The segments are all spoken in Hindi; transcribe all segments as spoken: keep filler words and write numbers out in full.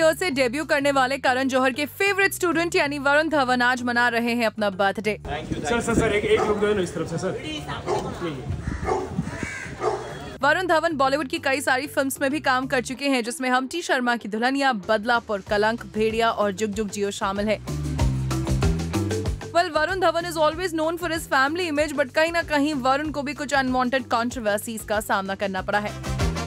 ईयर से डेब्यू करने वाले करण जौहर के फेवरेट स्टूडेंट यानी वरुण धवन आज मना रहे हैं अपना बर्थडे। सर सर सर एक एक लोग दो इस तरफ से सर। वरुण धवन बॉलीवुड की कई सारी फिल्म्स में भी काम कर चुके हैं, जिसमें हमटी शर्मा की दुल्हनिया, बदलापुर, कलंक, भेड़िया और जुग जुग जियो शामिल है। Well, Varun Dhawan is always known for his family image, but कहीं ना कहीं वरुण को भी कुछ अनवांटेड कंट्रोवर्सीज का सामना करना पड़ा है,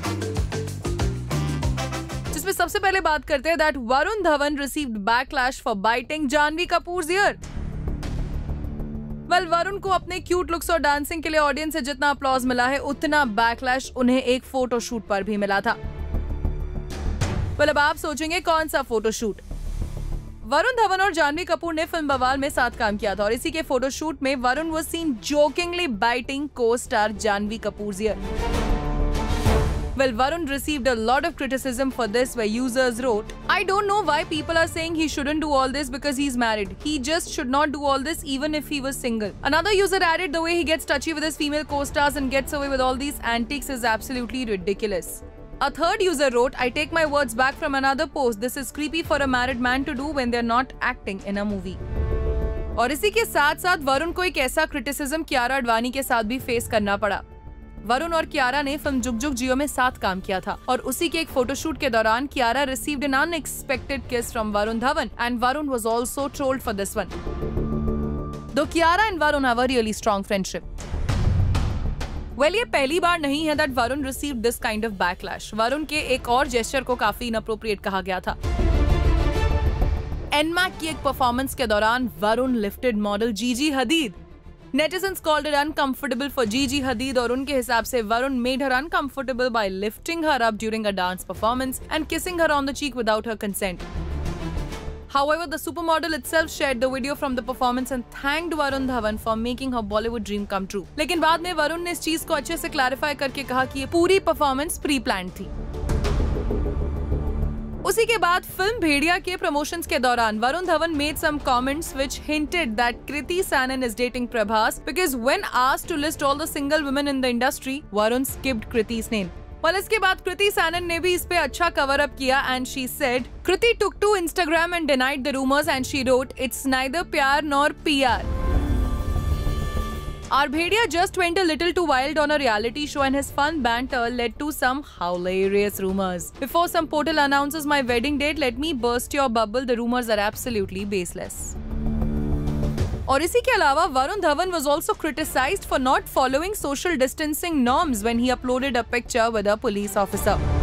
जिसमें सबसे पहले बात करते हैं that Varun Dhawan received backlash for biting Janhvi Kapoor's ear। Well well, Varun को अपने क्यूट लुक्स और डांसिंग के लिए ऑडियंस से जितना अप्लॉज मिला है, उतना बैकलैश उन्हें एक फोटोशूट पर भी मिला था। वेल well, अब आप सोचेंगे कौन सा फोटोशूट? वरुण धवन और जानवी कपूर ने फिल्म बवाल में साथ काम किया था और इसी के फोटोशूट में Varun was seen jokingly biting co-star Janhvi Kapoor's ear। Well, Varun received a lot of criticism for this, where users wrote, "I don't know why people are saying he shouldn't do all this because he's married. He just should not do all this even if he was single." Another user added, "The way he gets touchy with his female co-stars and gets away with all these antics is absolutely ridiculous." A third user wrote, "I take my words back from another post. This is creepy for a married man to do when they're not acting in a movie." और इसी के साथ साथ वरुण को एक ऐसा क्रिटिसिज्म कियारा अडवाणी के साथ भी फेस करना पड़ा। वरुण और कियारा ने फिल्म जुग जुग जियो में साथ काम किया था और उसी के एक फोटोशूट के दौरान Kiara received an unexpected kiss from Varun Dhawan and Varun was also trolled for this one. दो Kiara and Varun have a really strong friendship. Well, ये पहली बार नहीं है that Varun received this kind of backlash. Varun के एक और जेस्चर को काफी इनअप्रोप्रिएट कहा गया था। एनमैक की एक परफॉर्मेंस के दौरान वरुण लिफ्टेड मॉडल जीजी हदीद। Netizens called it uncomfortable for Gigi Hadid और उनके हिसाब से Varun made her uncomfortable by lifting her up during a dance performance and kissing her on the cheek without her consent. However, the supermodel itself shared the video from the performance and thanked Varun Dhawan for making her Bollywood dream come true. लेकिन बाद में वरुण ने इस चीज को अच्छे से क्लैरिफाई करके कहा कि ये पूरी परफॉर्मेंस प्री प्लान्ड थी। उसी के बाद फिल्म भेड़िया के प्रमोशंस के दौरान Varun Dhawan made some comments which hinted that Kriti Sanon is dating Prabhas because when asked to list all the single women in the industry, Varun skipped Kriti's name. Well, इसके बाद Kriti Sanon ने भी इस पे अच्छा कवर अप किया and she said, Kriti took to Instagram and denied the rumors and she wrote, "It's neither प्यार nor P R." Our Bhediya just went a little too wild on a reality show and his fun banter led to some hilarious rumors. Before some portal announces my wedding date, let me burst your bubble. The rumors are absolutely baseless. और इसी के अलावा Varun Dhawan was also criticized for not following social distancing norms when he uploaded a picture with a police officer.